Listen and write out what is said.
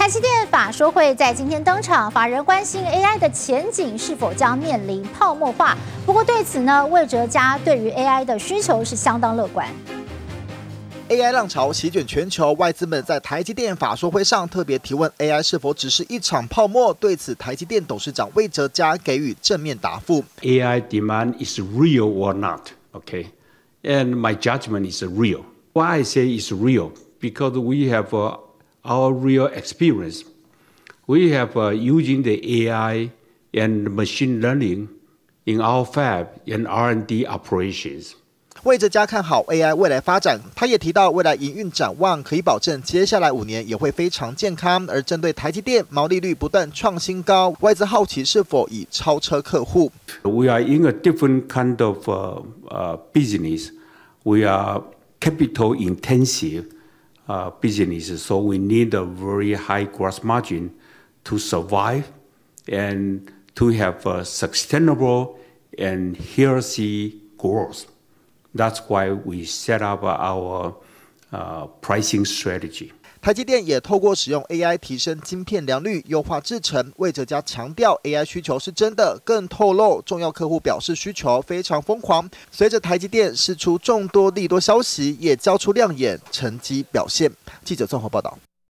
台积电法说会在今天登场，法人关心 AI 的前景是否将面临泡沫化。不过对此呢，魏哲家对于 AI 的需求是相当乐观。 AI 浪潮席卷全球，外资们在台积电法说会上特别提问 AI 是否只是一场泡沫。对此，台积电董事长魏哲家给予正面答复 ：AI demand is real or not? Okay, and my judgment is real. Why I say it's real? Because we have our real experience. We have using the AI and machine learning in our fab and R&D operations. 魏哲家看好 AI 未来发展，他也提到未来营运展望可以保证接下来5年也会非常健康。而针对台积电毛利率不断创新高，外资好奇是否已超车客户。 We are in a different kind of business. We are capital intensive business, so we need a very high gross margin to survive and to have a sustainable and healthy growth. That's why we set up our pricing strategy. 台积电也透过使用 AI 提升晶片良率、优化制程。魏哲家强调 ，AI 需求是真的，更透露重要客户表示需求非常疯狂。随着台积电释出众多利多消息，也交出亮眼成绩表现。记者综合报道。